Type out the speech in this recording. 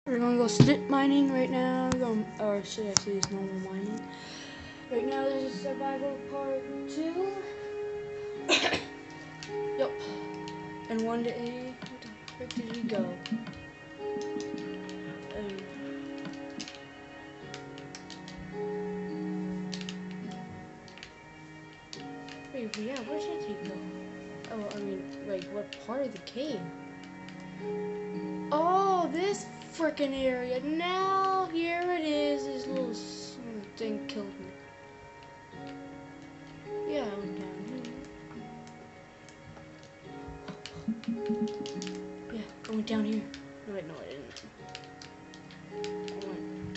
We're gonna go slit mining right now. Or should I say it's normal mining? Right now this is survival part 2. Yup. And one day, where the frick did he go? Um, wait, yeah, where did he go? Oh, I mean, like, what part of the cave? Oh, this frickin' area. Now, here it is. This little thing killed me. Yeah, I went down here. Yeah, I went down here. No, wait, no, I didn't. I went.